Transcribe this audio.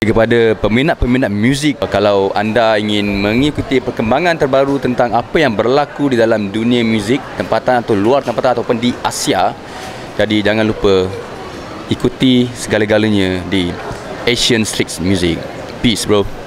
Kepada peminat-peminat muzik, kalau anda ingin mengikuti perkembangan terbaru tentang apa yang berlaku di dalam dunia muzik, tempatan atau luar tempatan ataupun di Asia, jadi jangan lupa ikuti segala-galanya di Asian Street Music. Peace bro.